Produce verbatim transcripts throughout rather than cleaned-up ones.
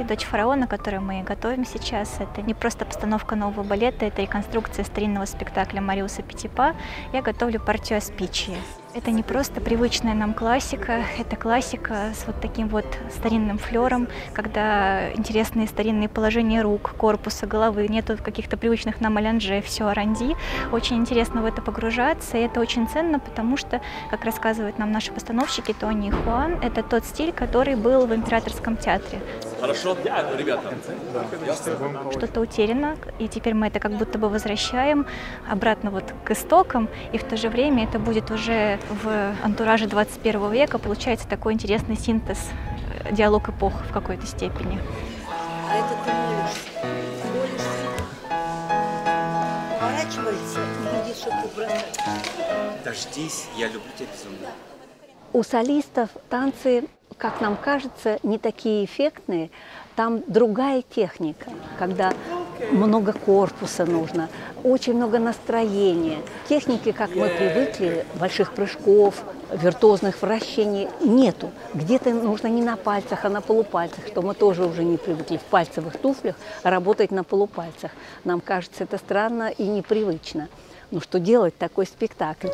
«Дочь фараона», которую мы готовим сейчас, это не просто постановка нового балета, это реконструкция старинного спектакля Мариуса Петипа. Я готовлю партию Аспичии. Это не просто привычная нам классика, это классика с вот таким вот старинным флером, когда интересные старинные положения рук, корпуса, головы, нету каких-то привычных нам алянже, все оранди. Очень интересно в это погружаться, и это очень ценно, потому что, как рассказывают нам наши постановщики Тони и Хуан, это тот стиль, который был в императорском театре. Хорошо, ребята. Что-то утеряно, и теперь мы это как будто бы возвращаем обратно вот к истокам, и в то же время это будет уже в антураже двадцать первого века. Получается такой интересный синтез, диалог эпох в какой-то степени. А это ты молишься, молишься, поворачивается и видишь, что ты бросаешь. Дождись, я люблю тебя безумно. У солистов танцы, как нам кажется, не такие эффектные. Там другая техника, когда много корпуса нужно, очень много настроения. Техники, как мы привыкли, больших прыжков, виртуозных вращений нету. Где-то нужно не на пальцах, а на полупальцах, что мы тоже уже не привыкли в пальцевых туфлях работать на полупальцах. Нам кажется это странно и непривычно. Но что делать такой спектакль?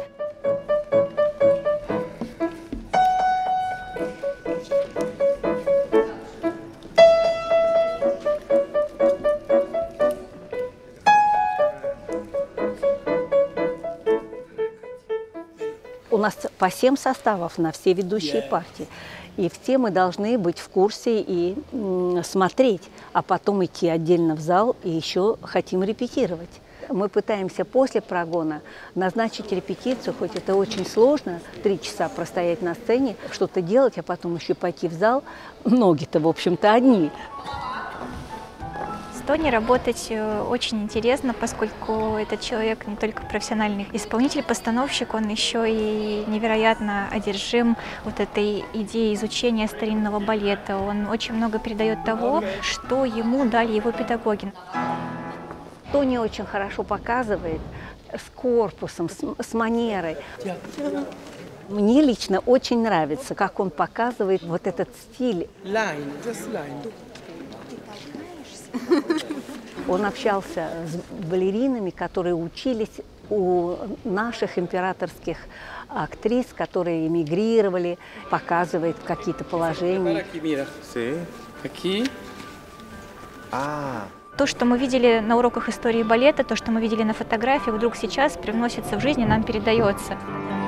У нас по семь составов на все ведущие партии. И все мы должны быть в курсе и смотреть, а потом идти отдельно в зал и еще хотим репетировать. Мы пытаемся после прогона назначить репетицию, хоть это очень сложно, три часа простоять на сцене, что-то делать, а потом еще пойти в зал. Ноги-то, в общем-то, одни. С Тони работать очень интересно, поскольку этот человек не только профессиональный исполнитель-постановщик, он еще и невероятно одержим вот этой идеей изучения старинного балета. Он очень много передает того, что ему дали его педагоги. Тони очень хорошо показывает с корпусом, с, с манерой. Мне лично очень нравится, как он показывает вот этот стиль. Line, just line. Он общался с балеринами, которые учились у наших императорских актрис, которые эмигрировали, показывает какие-то положения. То, что мы видели на уроках истории балета, то, что мы видели на фотографии, вдруг сейчас привносится в жизнь и нам передается.